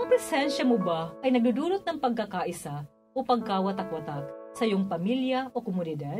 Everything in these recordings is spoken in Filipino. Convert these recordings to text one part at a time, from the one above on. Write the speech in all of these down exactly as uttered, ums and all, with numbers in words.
Ang presensya mo ba ay nagdudulot ng pagkakaisa o pagkawatak-watak sa iyong pamilya o komunidad?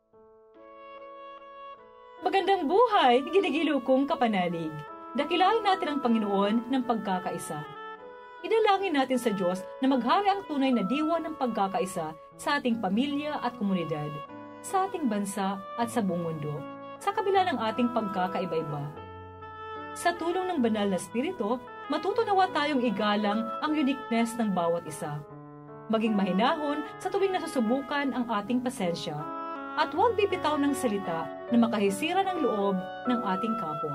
Magandang buhay, ginigilo kong kapanalig. Dakilain natin ang Panginoon ng pagkakaisa. Idalangin natin sa Diyos na maghari ang tunay na diwa ng pagkakaisa sa ating pamilya at komunidad, sa ating bansa at sa buong mundo, sa kabila ng ating pagkakaiba-iba. Sa tulong ng banal na spirito, matutunawa tayong igalang ang uniqueness ng bawat isa. Maging mahinahon sa tuwing nasusubukan ang ating pasensya at huwag bibitaw ng salita na makahisira ng loob ng ating kapwa.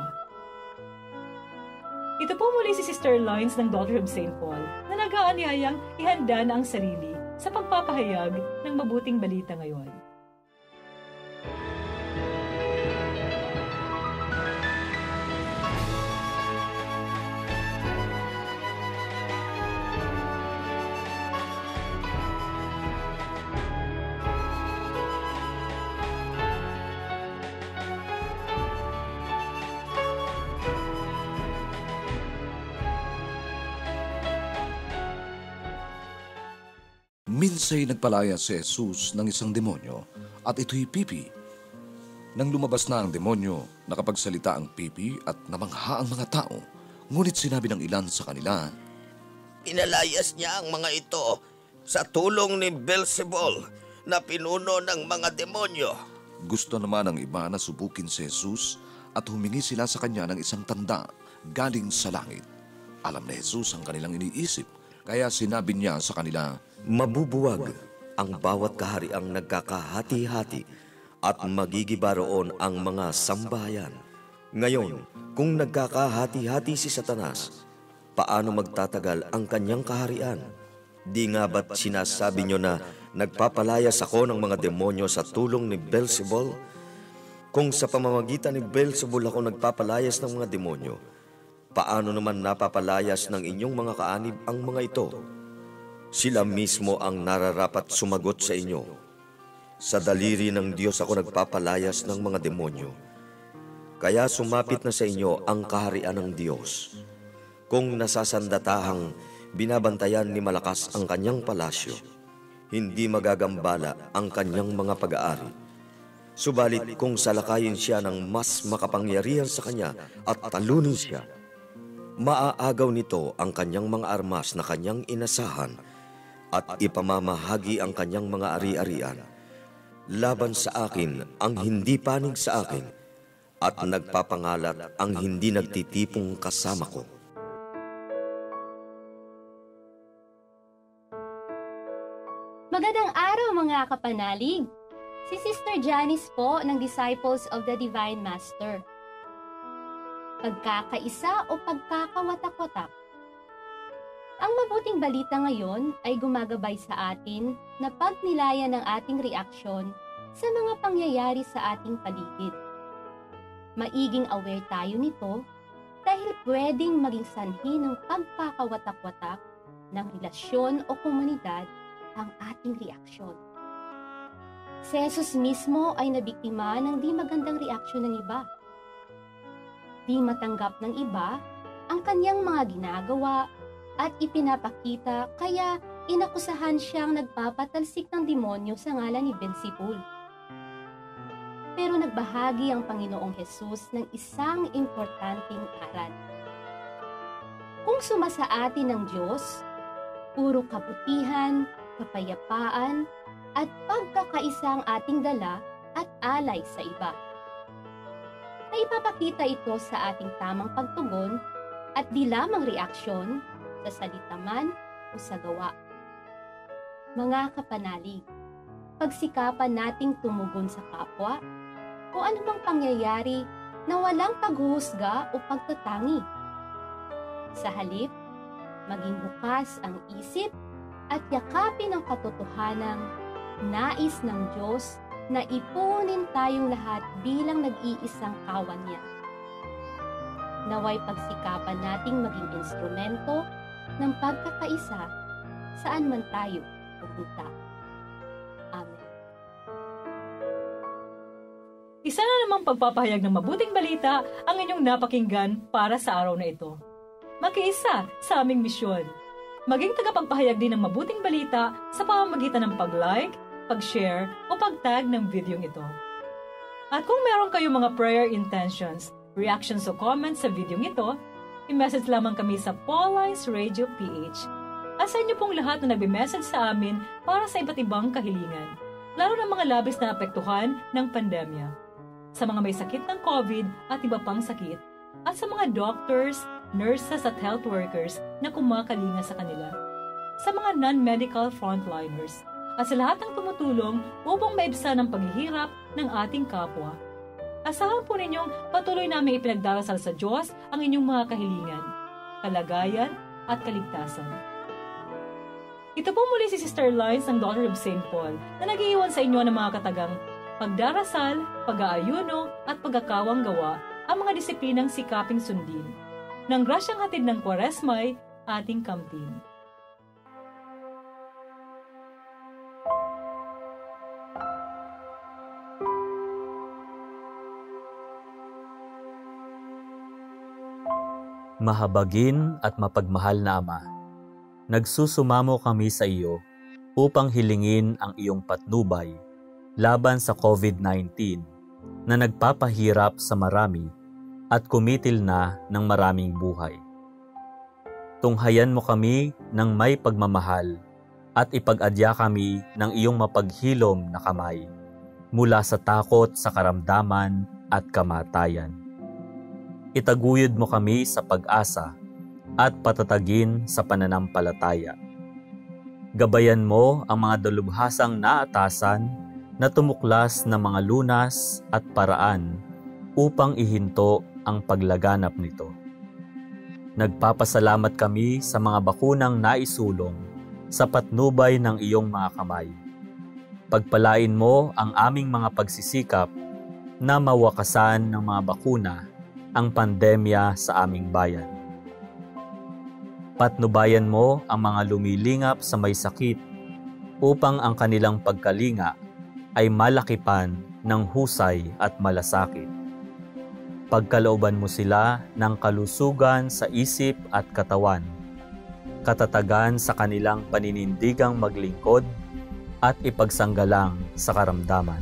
Ito po muli si Sister Lines ng Daughter of Saint Paul na nag-aanyayang ihanda na ang sarili sa pagpapahayag ng mabuting balita ngayon. Minsay nagpalaya si Jesus ng isang demonyo at ito'y pipi. Nang lumabas na ang demonyo, nakapagsalita ang pipi at namangha ang mga tao. Ngunit sinabi ng ilan sa kanila, "Pinalayas niya ang mga ito sa tulong ni Beelzebul na pinuno ng mga demonyo." Gusto naman ng iba na subukin si Jesus at humingi sila sa kanya ng isang tanda galing sa langit. Alam na Jesus ang kanilang iniisip, kaya sinabi niya sa kanila, "Mabubuwag ang bawat kahariang nagkakahati-hati at magigiba roon ang mga sambahayan. Ngayon, kung nagkakahati-hati si Satanas, paano magtatagal ang kanyang kaharian? Di nga ba't sinasabi nyo na nagpapalayas ako ng mga demonyo sa tulong ni Beelzebul? Kung sa pamamagitan ni Beelzebul ako nagpapalayas ng mga demonyo, paano naman napapalayas ng inyong mga kaanib ang mga ito? Sila mismo ang nararapat sumagot sa inyo. Sa daliri ng Diyos ako nagpapalayas ng mga demonyo. Kaya sumapit na sa inyo ang kaharian ng Diyos. Kung nasasandatahang binabantayan ni malakas ang kanyang palasyo, hindi magagambala ang kanyang mga pag-aari. Subalit kung salakayin siya ng mas makapangyarihan sa kanya at talunin siya, maaagaw nito ang kanyang mga armas na kanyang inasahan at ipamamahagi ang kanyang mga ari-arian. Laban sa akin ang hindi panig sa akin at nagpapangalat ang hindi nagtitipong kasama ko." Magandang araw mga kapanalig! Si Sister Janice po ng Disciples of the Divine Master. Pagkakaisa o pagkakawatak-watak. Ang mabuting balita ngayon ay gumagabay sa atin na pagnilayan ng ating reaksyon sa mga pangyayari sa ating paligid. Maiging aware tayo nito dahil pwedeng maging sanhi ng pagkakawatak-watak ng relasyon o komunidad ang ating reaksyon. Si Jesus mismo ay nabiktima ng di magandang reaksyon ng iba. Di matanggap ng iba ang kanyang mga ginagawa at ipinapakita, kaya inakusahan siyang nagpapatalsik ng demonyo sa ngalan ni Beelzebul. Pero nagbahagi ang Panginoong Hesus ng isang importanteng aral. Kung sumasa atin ng Diyos, puro kabutihan, kapayapaan, at pagkakaisa ang ating dala at alay sa iba. Naipapakita ito sa ating tamang pagtugon at di lamang reaksyon sa salita man o sa gawa. Mga kapanalig, pagsikapan nating tumugon sa kapwa o anumang pangyayari na walang paghuhusga o pagtatangi. Sa halip, maging bukas ang isip at yakapin ang katotohanang nais ng Diyos na ipunin tayong lahat bilang nag-iisang kawan niya. Naway pagsikapan nating maging instrumento ng pagkakaisa saan man tayo pupunta. Amen. Isa na namang pagpapahayag ng mabuting balita ang inyong napakinggan para sa araw na ito. Makiisa sa aming misyon. Maging tagapagpahayag din ng mabuting balita sa pamamagitan ng pag-like, pag-share o pag-tag ng video ito. At kung meron kayong mga prayer intentions, reactions o comments sa video ito, i-message lamang kami sa Pauline's Radio P H. At sa inyo pong lahat na nagbe-message sa amin para sa iba't ibang kahilingan, lalo ng mga labis na apektuhan ng pandemya. Sa mga may sakit ng COVID at iba pang sakit, at sa mga doctors, nurses at health workers na kumakalinga sa kanila. Sa mga non-medical frontliners, at sa lahat ng tumutulong upang maibsan ang paghihirap ng ating kapwa. Asahan po ninyong patuloy namin ipinagdarasal sa Diyos ang inyong mga kahilingan, kalagayan at kaligtasan. Ito po muli si Sister Lines ng Daughter of Saint Paul na nag-iiwan sa inyo ng mga katagang pagdarasal, pag-aayuno at pagkakawang gawa ang mga disiplinang sikaping sundin. Nang grasyang hatid ng Kwaresma'y ating kamtin. Mahabagin at mapagmahal na Ama, nagsusumamo kami sa iyo upang hilingin ang iyong patnubay laban sa COVID nineteen na nagpapahirap sa marami at kumitil na ng maraming buhay. Tunghayan mo kami ng may pagmamahal at ipag-adya kami ng iyong mapaghilom na kamay mula sa takot sa karamdaman at kamatayan. Itaguyod mo kami sa pag-asa at patatagin sa pananampalataya. Gabayan mo ang mga dalubhasang naatasan na tumuklas ng mga lunas at paraan upang ihinto ang paglaganap nito. Nagpapasalamat kami sa mga bakunang naisulong sa patnubay ng iyong mga kamay. Pagpalain mo ang aming mga pagsisikap na mawakasan ng mga bakuna ang pandemya sa aming bayan. Patnubayan mo ang mga lumilingap sa may sakit upang ang kanilang pagkalinga ay malakipan ng husay at malasakit. Pagkalooban mo sila ng kalusugan sa isip at katawan, katatagan sa kanilang paninindigang maglingkod at ipagsanggalang sa karamdaman.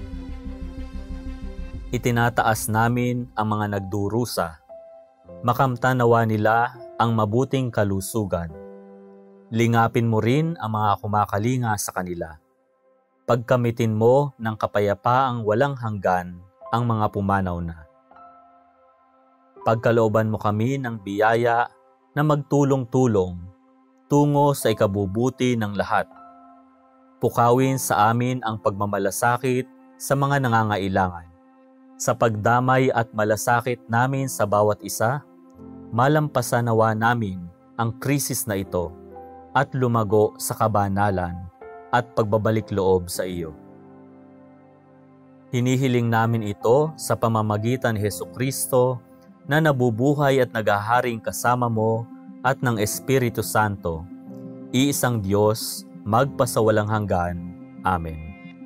Itinataas namin ang mga nagdurusa, makamtan nawa nila ang mabuting kalusugan. Lingapin mo rin ang mga kumakalinga sa kanila. Pagkamitin mo ng kapayapaang walang hanggan ang mga pumanaw na. Pagkalooban mo kami ng biyaya na magtulong-tulong tungo sa ikabubuti ng lahat. Pukawin sa amin ang pagmamalasakit sa mga nangangailangan. Sa pagdamay at malasakit namin sa bawat isa, malampasan nawa namin ang krisis na ito at lumago sa kabanalan at pagbabalik loob sa iyo. Hinihiling namin ito sa pamamagitan ni Hesukristo na nabubuhay at naghaharing kasama mo at ng Espiritu Santo, iisang Diyos, magpasawalang hanggan. Amen.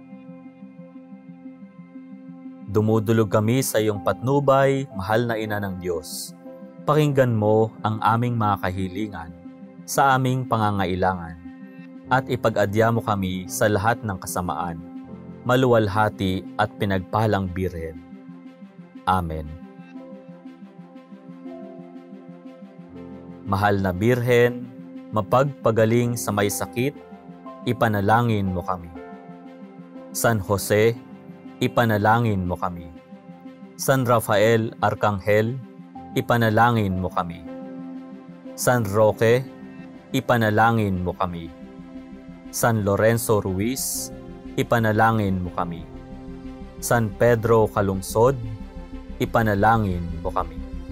Dumudulog kami sa iyong patnubay, mahal na Ina ng Diyos. Pakinggan mo ang aming mga kahilingan sa aming pangangailangan at ipag-adya mo kami sa lahat ng kasamaan, maluwalhati at pinagpalang Birhen. Amen. Mahal na Birhen, mapagpagaling sa may sakit, ipanalangin mo kami. San Jose, ipanalangin mo kami. San Rafael Arcangel, ipanalangin mo kami. San Roque, ipanalangin mo kami. San Lorenzo Ruiz, ipanalangin mo kami. San Pedro Calungsod, ipanalangin mo kami.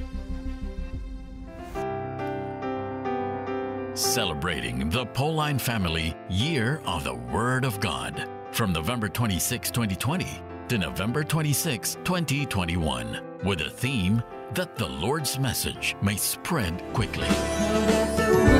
Celebrating the Pauline Family Year of the Word of God from November twenty-sixth, twenty twenty to November twenty-sixth, twenty twenty-one with a theme that the Lord's message may spread quickly.